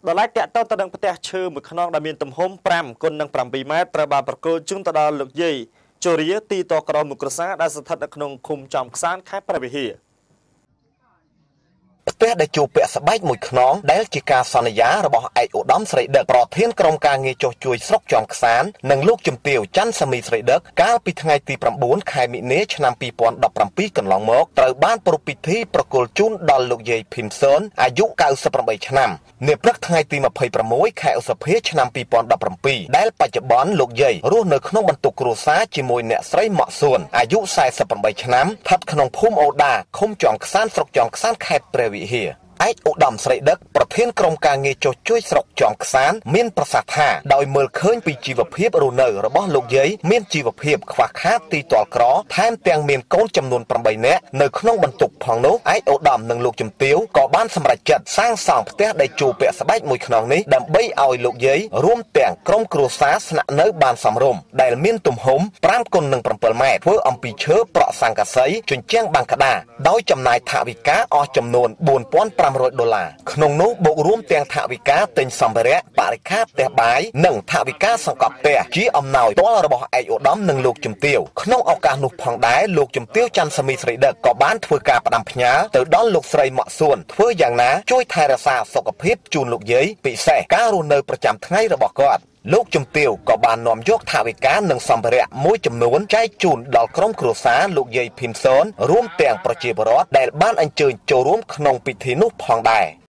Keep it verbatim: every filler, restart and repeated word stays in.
ដល់ឡែកតាក់ទងទៅនឹងផ្ទះឈើមួយខ្នងដែលមានទំហំប្រាំគុណនឹងប្រាំពីរម៉ែត្រត្រូវបានប្រគល់ជូនទៅដល់លោកយាយជរាទីតក្រមួយគ្រួសារដែលស្ថិតនៅក្នុងឃុំចំខ្សានខេត្តព្រះវិហារផ្ទះដែលជួបពាក់ស្បែកមួយខ្នងដែលជាការសន្យារបស់ឯកឧត្តមស្រីដឹកប្រធានក្រុមការងារចុះជួយស្រុកចំខ្សាននិងលោកជំទាវច័ន្ទសាមីស្រីដឹកកាលពីថ្ងៃទីប្រាំបួនខែមិនិនាឆ្នាំពីរពាន់ដប់ប្រាំពីរកន្លងមកត្រូវបានប្រពៃពិធីប្រគល់ជូនដល់លោកយាយភីមសូនអាយុកៅសិបប្រាំបីឆ្នាំនាព្រឹកថ្ងៃទីម្ភៃប្រាំមួយខែឧសភាឆ្នាំពីរពាន់ដប់ប្រាំពីរដែលបច្ចុប្បន្នលោកយាយរស់នៅក្នុងបន្ទុកគ្រួសារជាមួយអ្នកស្រីម៉ាក់សួនអាយុសែសិបប្រាំបីឆ្នាំស្ថិតក្នុងភូមិអូដាឃុំចំខ្សានស្រុកចំខ្សានខេត្តព្រះវិហារឯកឧត្តមស្រីដឹកប្រធានក្រុមការងារចុះជួយស្រុកចំខ្សានមានប្រសាសន៍ថាដោយមើលឃើញពីជីវភាពរស់នៅរបស់លោកយាយមានជីវភាពខ្វះខាតទីទាល់ក្រថែមទាំងមានកូនចំនួនប្រាំបីនាក់នៅក្នុងបន្ទុកផងនោះឯកឧត្តមនិងលោកជំទាវក៏បានសម្រេចចិត្តសាងសង់ផ្ទះដែលជួពាក់ស្បែកមួយខ្នងនេះដើម្បីឲ្យលោកយាយរួមទាំងក្រុមគ្រួសារស្នាក់នៅបានសមរម្យដែលមានទំហំប្រាំគុណនឹងប្រាំពីរម៉ែត្រធ្វើអំពីឈើប្រក់ស័ង្កសីជញ្ជាំងបាំងក្តារដោយចំណាយថវិកាអស់ចំនួនបួនពាន់ប្រាំរយដុល្លារក្នុងនោះបូករួមទាំងថវិកាទិញសម្ភារៈបរិក្ខារផ្ទះបាយនិងថវិកាសង្កត់ផ្ទះជាអំណោយផ្ទាល់របស់ឯកឧត្តមនិងលោកជំទាវក្នុងឱកាសនោះផងដែរលោកជំទាវច័ន្ទសាមីស្រីដឹកក៏បានធ្វើការផ្ដាំផ្ញើទៅដល់លោកស្រីម៉ាក់សួនធ្វើយ៉ាងណាជួយថែរក្សាសុខភាពជូនលោកយាយពិសេសការរស់នៅប្រចាំថ្ងៃរបស់គាត់លោកជំទាវក៏បាននាំយកថវិកានិងសម្ភារៈមួយចំនួនចែកជូនដល់ក្រុមគ្រួសារលោកយាយភីមសូនរួមទាំងប្រជាពលរដ្ឋដែលបានអញ្ជើញចូលរួមក្នុងពិធីនោះផងដែរ